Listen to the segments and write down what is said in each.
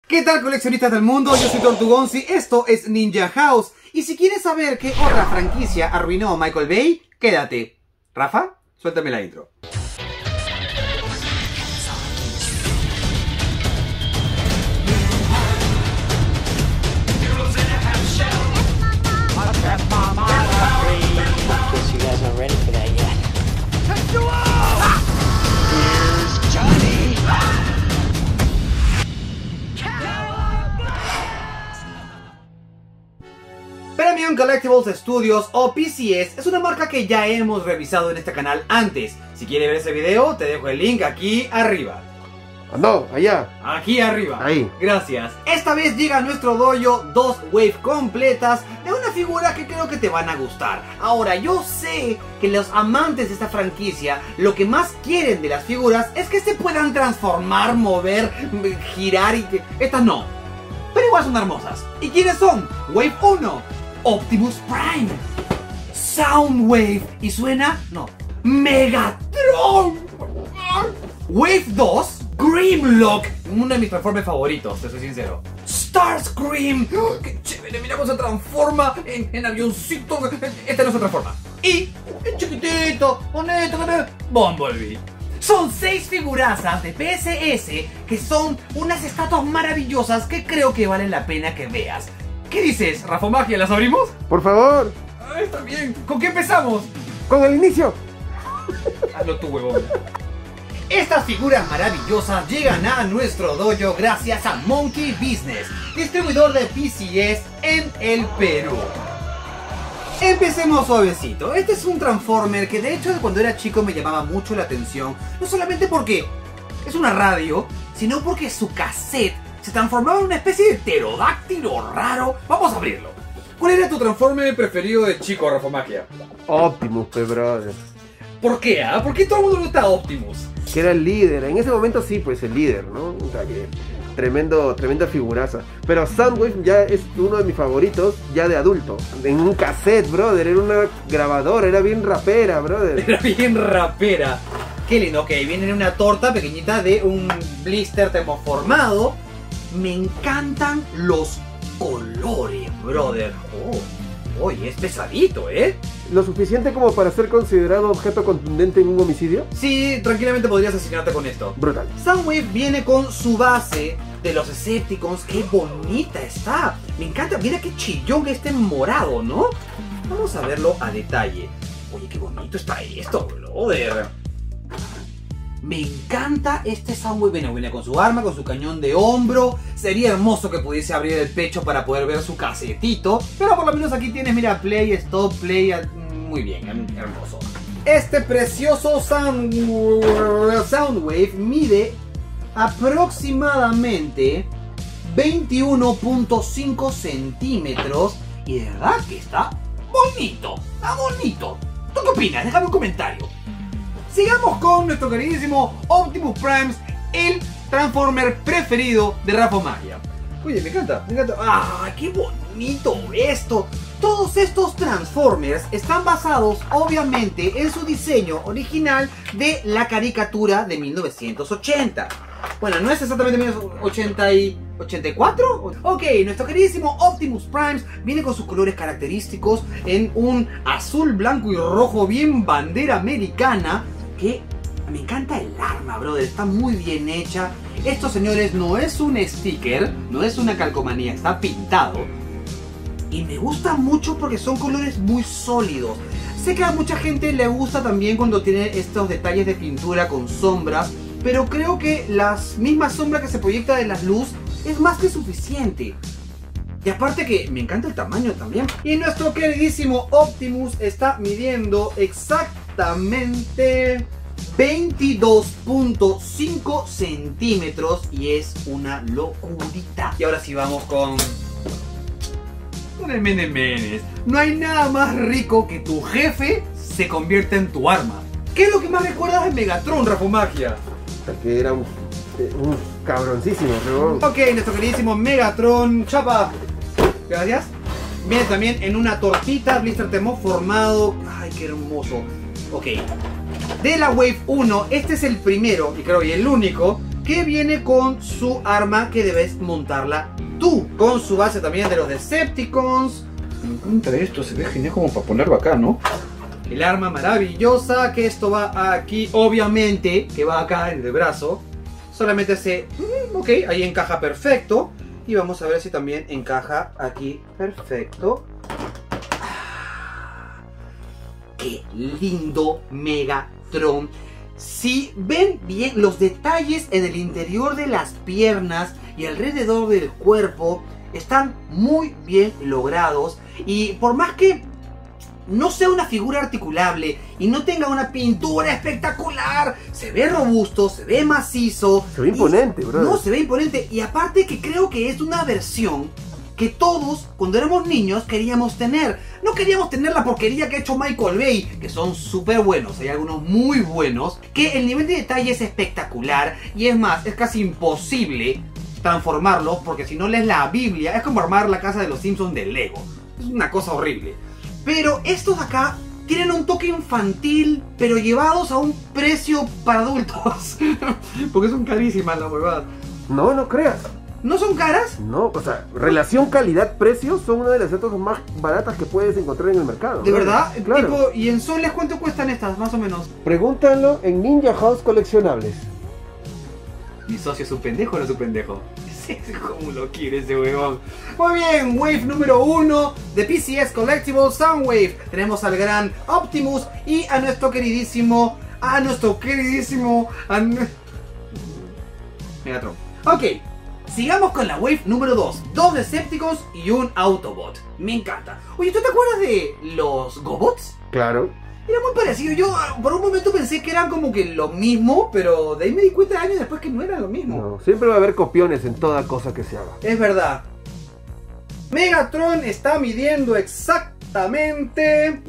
¿Qué tal, coleccionistas del mundo? Yo soy Tortugonzi, esto es Ninja House. Y si quieres saber qué otra franquicia arruinó Michael Bay, quédate. Rafa, suéltame la intro. Premium Collectibles Studios o PCS es una marca que ya hemos revisado en este canal antes. Si quieres ver ese video, te dejo el link aquí arriba. No, allá. Aquí arriba. Ahí. Gracias. Esta vez llega a nuestro dojo dos wave completas de una figura que creo que te van a gustar. Ahora, yo sé que los amantes de esta franquicia lo que más quieren de las figuras es que se puedan transformar, mover, girar y que... Estas no. Pero igual son hermosas. ¿Y quiénes son? Wave 1, Optimus Prime. Soundwave. ¿Y suena? No. Megatron. Wave 2, Grimlock. Uno de mis transformes favoritos, te soy sincero. Starscream. ¡Qué chévere! Mira cómo se transforma en avioncito. Este no se transforma. Y el chiquitito, bonito, Bumblebee. Son 6 figurazas de PSS que son unas estatuas maravillosas que creo que valen la pena que veas. ¿Qué dices, Rafomagia? ¿Las abrimos? Por favor. Está bien. ¿Con qué empezamos? Con el inicio. Hazlo tú, huevón. Estas figuras maravillosas llegan a nuestro dojo gracias a Monkey Business, distribuidor de PCS en el Perú. Empecemos suavecito. Este es un Transformer que de hecho cuando era chico me llamaba mucho la atención. No solamente porque es una radio, sino porque su cassette se transformaba en una especie de pterodáctilo raro. Vamos a abrirlo. ¿Cuál era tu Transformer preferido de chico, Rafomagia? Optimus, brother. ¿Por qué? ¿Por qué todo el mundo le gusta Optimus? Que era el líder. En ese momento sí, pues el líder, ¿no? O sea que... tremenda figuraza. Pero Soundwave ya es uno de mis favoritos, ya de adulto. En un cassette, brother. Era una grabadora, era bien rapera, brother. Era bien rapera. Qué lindo. Ok, viene en una torta pequeñita de un blister termoformado. Me encantan los colores, brother. Oye, es pesadito, ¿eh? ¿Lo suficiente como para ser considerado objeto contundente en un homicidio? Sí, tranquilamente podrías asesinarte con esto. Brutal. Soundwave viene con su base de los Decepticons. ¡Qué bonita está! Me encanta, mira qué chillón este morado, ¿no? Vamos a verlo a detalle. Oye, qué bonito está esto, brother. Me encanta este Soundwave. Viene con su arma, con su cañón de hombro. Sería hermoso que pudiese abrir el pecho para poder ver su casetito. Pero por lo menos aquí tienes, mira, play, stop, play. Muy bien, hermoso. Este precioso Soundwave mide aproximadamente 21.5 centímetros. Y de verdad que está bonito. Está bonito. ¿Tú qué opinas? Déjame un comentario. Sigamos con nuestro queridísimo Optimus Prime, el Transformer preferido de Rafomagia. Oye, me encanta, me encanta. ¡Ah, qué bonito esto! Todos estos Transformers están basados, obviamente, en su diseño original de la caricatura de 1980. Bueno, no es exactamente 1984. Ok, nuestro queridísimo Optimus Prime viene con sus colores característicos en un azul, blanco y rojo bien bandera americana. Que me encanta el arma, brother, está muy bien hecha. Esto, señores, no es un sticker, no es una calcomanía, está pintado. Y me gusta mucho porque son colores muy sólidos. Sé que a mucha gente le gusta también cuando tiene estos detalles de pintura con sombras, pero creo que las mismas sombras que se proyecta de la luz es más que suficiente. Y aparte que me encanta el tamaño también. Y nuestro queridísimo Optimus está midiendo exactamente 22.5 centímetros y es una locurita. Y ahora sí vamos con el Menes. No hay nada más rico que tu jefe se convierta en tu arma. ¿Qué es lo que más recuerdas de Megatron, Rafomagia? Que era un cabroncísimo, ¿no? Ok, nuestro queridísimo Megatron. Chapa. Gracias. Viene también en una tortita, blister termoformado. Ay, qué hermoso. Ok. De la Wave 1, este es el primero y creo y el único que viene con su arma que debes montarla tú. Con su base también de los Decepticons. Me encanta esto, se ve genial como para ponerlo acá, ¿no? El arma maravillosa, que esto va aquí, obviamente, que va acá en el brazo. Solamente hace, ok, ahí encaja perfecto. Y vamos a ver si también encaja aquí perfecto. ¡Qué lindo Megatron! Si ven bien los detalles en el interior de las piernas y alrededor del cuerpo, están muy bien logrados. Y por más que no sea una figura articulable y no tenga una pintura espectacular, se ve robusto, se ve macizo. Se ve imponente, bro. No, se ve imponente. Y aparte que creo que es una versión que todos, cuando éramos niños, queríamos tener. No queríamos tener la porquería que ha hecho Michael Bay, que son súper buenos, hay algunos muy buenos, que el nivel de detalle es espectacular. Y es más, es casi imposible transformarlos, porque si no lees la Biblia, es como armar la casa de los Simpsons de Lego. Es una cosa horrible. Pero estos acá tienen un toque infantil, pero llevados a un precio para adultos. Porque son carísimas las huevadas. No, no creas. ¿No son caras? No, o sea, relación calidad-precio son una de las autos más baratas que puedes encontrar en el mercado. ¿De verdad? Claro. Tipo, ¿y en soles cuánto cuestan estas, más o menos? Pregúntalo en Ninja House Coleccionables. ¿Mi socio es un pendejo o no es un pendejo? ¿Cómo lo quiere ese huevón? Muy bien, wave número 1 de PCS Collectibles Soundwave. Tenemos al gran Optimus y a nuestro queridísimo... Megatron. Ok, sigamos con la wave número 2. 2 Decepticons y un Autobot. Me encanta. Oye, ¿tú te acuerdas de los Gobots? Claro. Era muy parecido. Yo por un momento pensé que eran como que lo mismo, pero de ahí me di cuenta años después que no era lo mismo. No, siempre va a haber copiones en toda cosa que se haga. Es verdad. Megatron está midiendo exactamente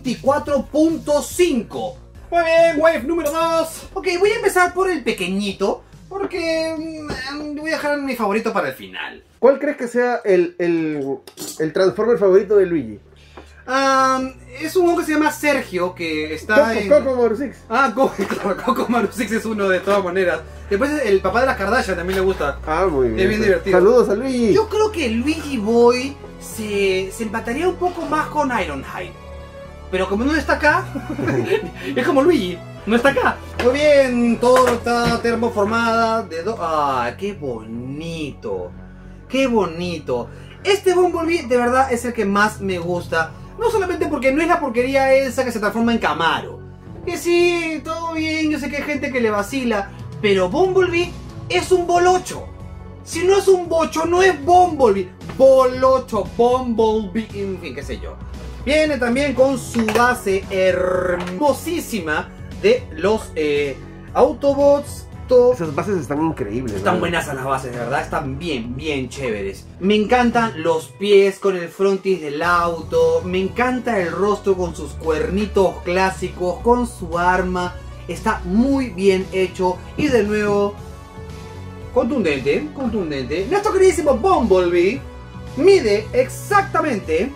24.5. Muy bien, wave número 2. Ok, voy a empezar por el pequeñito, porque voy a dejar mi favorito para el final. ¿Cuál crees que sea el Transformer favorito de Luigi? Es un juego que se llama Sergio, que está en... Coco Maru Six. Coco Maru Six es uno de todas maneras. Después el papá de la Kardashian también le gusta. Muy bien. Es bien divertido. Saludos a Luigi. Yo creo que Luigi Boy se empataría un poco más con Ironhide. Pero como no está acá, es como Luigi, no está acá. Muy bien, torta termoformada de qué bonito. Qué bonito. Este Bumblebee de verdad es el que más me gusta. No solamente porque no es la porquería esa que se transforma en Camaro. Que sí, todo bien, yo sé que hay gente que le vacila. Pero Bumblebee es un bolocho. Si no es un bocho, no es Bumblebee. Bolocho, Bumblebee, en fin, qué sé yo. Viene también con su base hermosísima de los Autobots. Esas bases están increíbles. Están buenas a las bases, de verdad, están bien chéveres. Me encantan los pies con el frontis del auto. Me encanta el rostro con sus cuernitos clásicos, con su arma. Está muy bien hecho. Y de nuevo, contundente. Nuestro queridísimo Bumblebee mide exactamente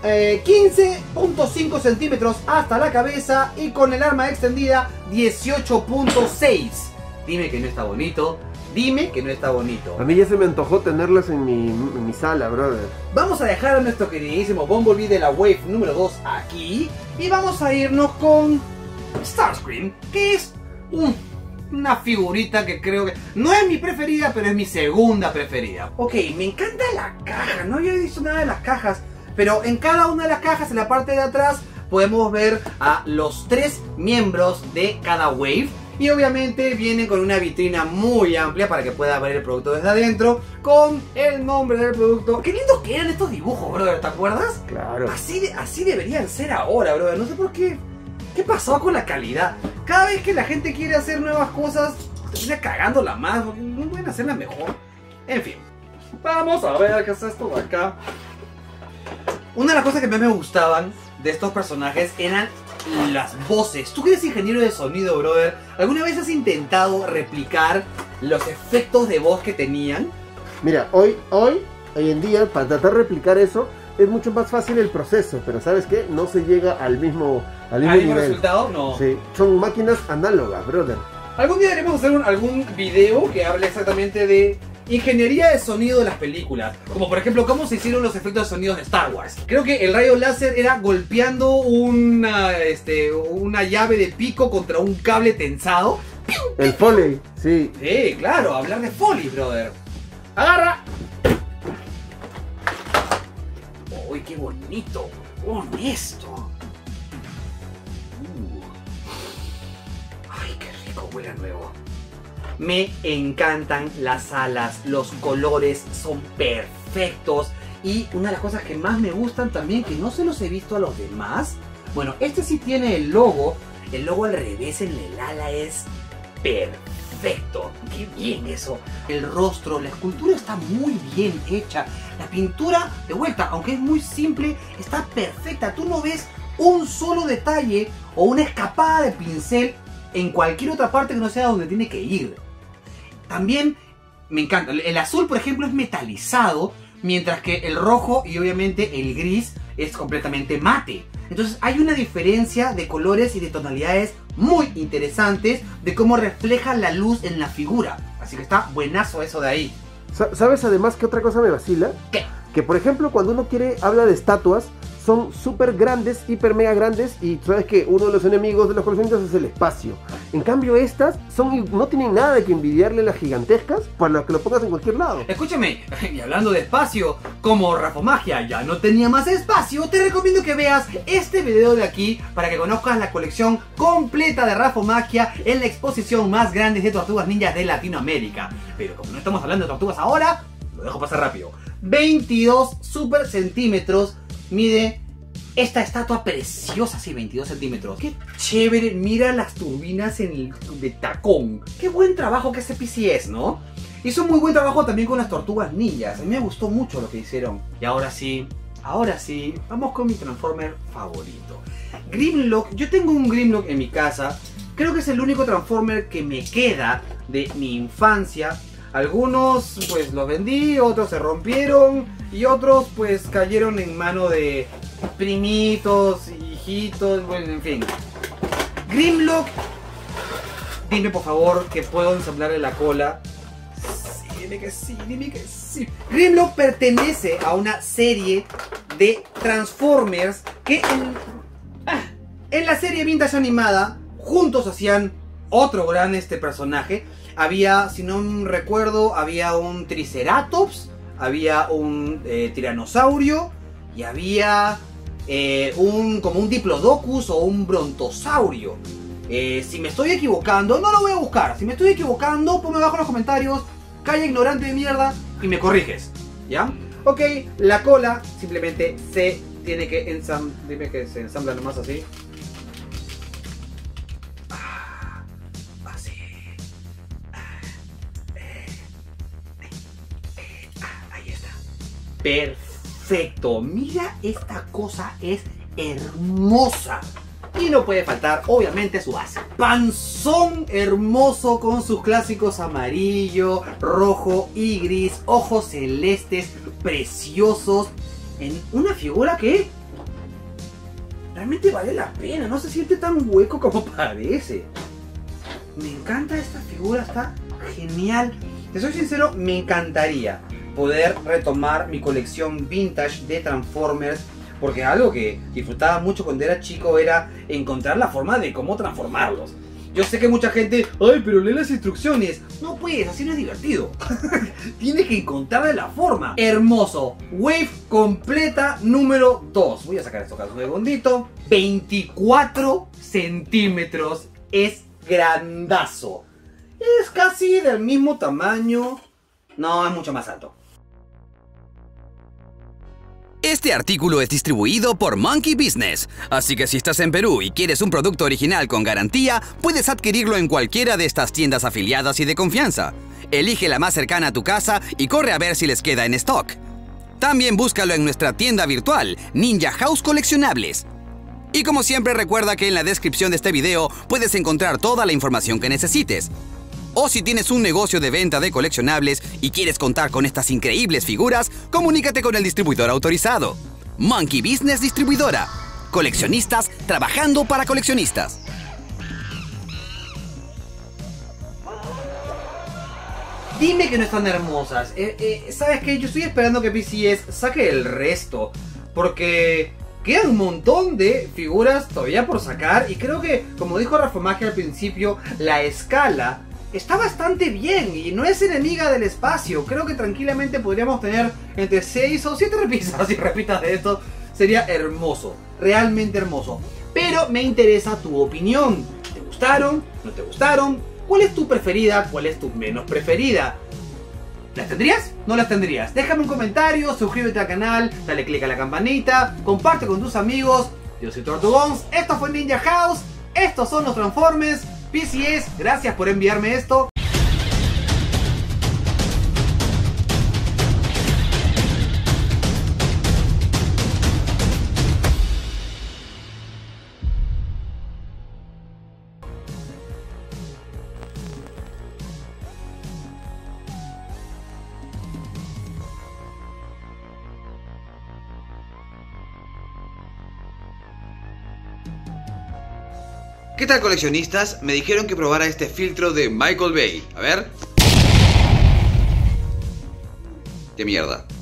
15.5 centímetros hasta la cabeza. Y con el arma extendida 18.6. Dime que no está bonito. Dime que no está bonito. A mí ya se me antojó tenerlas en mi sala, brother. Vamos a dejar a nuestro queridísimo Bumblebee de la wave número 2 aquí. Y vamos a irnos con Starscream, que es una figurita que creo que... no es mi preferida, pero es mi segunda preferida. Ok, me encanta la caja. No había visto nada de las cajas. Pero en cada una de las cajas, en la parte de atrás, podemos ver a los 3 miembros de cada wave. Y obviamente viene con una vitrina muy amplia para que pueda ver el producto desde adentro, con el nombre del producto. Qué lindos que eran estos dibujos, brother, ¿te acuerdas? Claro. Así deberían ser ahora, brother. No sé por qué. ¿Qué pasó con la calidad? Cada vez que la gente quiere hacer nuevas cosas, termina cagándola más, porque no pueden hacerla mejor. En fin. Vamos a ver qué es esto de acá. Una de las cosas que más me gustaban de estos personajes eran las voces. Tú que eres ingeniero de sonido, brother, ¿alguna vez has intentado replicar los efectos de voz que tenían? Mira, hoy en día, para tratar de replicar eso, es mucho más fácil el proceso, pero ¿sabes qué? No se llega al mismo nivel. ¿Resultado? No. Sí, son máquinas análogas, brother. Algún día deberíamos hacer algún video que hable exactamente de ingeniería de sonido de las películas. Como por ejemplo, cómo se hicieron los efectos de sonido de Star Wars. Creo que el rayo láser era golpeando una llave de pico contra un cable tensado. El Foley, sí. Sí, claro, hablar de Foley, brother. ¡Agarra! ¡Uy, qué bonito! ¡Honesto! ¡Ay, qué rico huele a nuevo! Me encantan las alas, los colores son perfectos. Y una de las cosas que más me gustan también, que no se los he visto a los demás. Bueno, este sí tiene el logo al revés en el ala es perfecto. ¡Qué bien eso! El rostro, la escultura está muy bien hecha. La pintura, de vuelta, aunque es muy simple, está perfecta. Tú no ves un solo detalle o una escapada de pincel en cualquier otra parte que no sea donde tiene que ir. También me encanta. El azul, por ejemplo, es metalizado, mientras que el rojo y obviamente el gris es completamente mate. Entonces hay una diferencia de colores y de tonalidades muy interesantes de cómo refleja la luz en la figura. Así que está buenazo eso de ahí. ¿Sabes además qué otra cosa me vacila? ¿Qué? Que por ejemplo cuando uno habla de estatuas, son súper grandes, hiper mega grandes, y sabes que uno de los enemigos de los coleccionistas es el espacio. En cambio estas no tienen nada de que envidiarle las gigantescas para que lo pongas en cualquier lado. Escúchame, y hablando de espacio, como Rafomagia ya no tenía más espacio, te recomiendo que veas este video de aquí para que conozcas la colección completa de Rafomagia en la exposición más grande de tortugas ninjas de Latinoamérica. Pero como no estamos hablando de tortugas ahora, lo dejo pasar rápido. 22 super centímetros mide esta estatua preciosa, sí, 22 centímetros. Qué chévere, mira las turbinas de tacón. Qué buen trabajo que este PC es, ¿no? Hizo muy buen trabajo también con las tortugas ninjas. A mí me gustó mucho lo que hicieron. Y ahora sí, vamos con mi Transformer favorito. Grimlock, yo tengo un Grimlock en mi casa. Creo que es el único Transformer que me queda de mi infancia. Algunos pues los vendí, otros se rompieron y otros pues cayeron en mano de primitos, hijitos, bueno, en fin. Grimlock, dime por favor que puedo ensamblarle la cola. Sí, dime que sí, dime que sí. Grimlock pertenece a una serie de Transformers que en la serie vintage animada juntos hacían otro gran personaje. Había, si no recuerdo, había un Triceratops, había un Tiranosaurio y había como un Diplodocus o un Brontosaurio. Si me estoy equivocando, no lo voy a buscar. Si me estoy equivocando, ponme abajo en los comentarios, calla ignorante de mierda y me corriges, ¿ya? Ok, la cola simplemente se tiene que ensamblar. Dime que se ensambla nomás así. Perfecto, mira, esta cosa es hermosa. Y no puede faltar, obviamente, su base. Panzón hermoso con sus clásicos amarillo, rojo y gris. Ojos celestes, preciosos. En una figura que realmente vale la pena. No se siente tan hueco como parece. Me encanta esta figura, está genial. Te soy sincero, me encantaría poder retomar mi colección vintage de Transformers, porque algo que disfrutaba mucho cuando era chico era encontrar la forma de cómo transformarlos. Yo sé que mucha gente, ay, pero lee las instrucciones. No puedes, así no es divertido. Tienes que encontrarle la forma. Hermoso. Wave completa número 2. Voy a sacar esto acá un segundito. 24 centímetros. Es grandazo. Es casi del mismo tamaño. No, es mucho más alto. Este artículo es distribuido por Monkey Business, así que si estás en Perú y quieres un producto original con garantía, puedes adquirirlo en cualquiera de estas tiendas afiliadas y de confianza. Elige la más cercana a tu casa y corre a ver si les queda en stock. También búscalo en nuestra tienda virtual, Ninja House Coleccionables. Y como siempre, recuerda que en la descripción de este video puedes encontrar toda la información que necesites. O si tienes un negocio de venta de coleccionables y quieres contar con estas increíbles figuras, comunícate con el distribuidor autorizado. Monkey Business Distribuidora. Coleccionistas trabajando para coleccionistas. Dime que no están hermosas. ¿Sabes qué? Yo estoy esperando que PCS saque el resto. Porque quedan un montón de figuras todavía por sacar. Y creo que, como dijo Rafa Magia al principio, la escala está bastante bien y no es enemiga del espacio. Creo que tranquilamente podríamos tener entre 6 o 7 repisas. Si repitas de esto, sería hermoso. Realmente hermoso. Pero me interesa tu opinión. ¿Te gustaron? ¿No te gustaron? ¿Cuál es tu preferida? ¿Cuál es tu menos preferida? ¿Las tendrías? ¿No las tendrías? Déjame un comentario, suscríbete al canal, dale click a la campanita, comparte con tus amigos. Yo soy Tortugons, esto fue Ninja House, estos son los Transformers. PCS, gracias por enviarme esto. ¿Qué tal, coleccionistas? Me dijeron que probara este filtro de Michael Bay. A ver. ¡Qué mierda!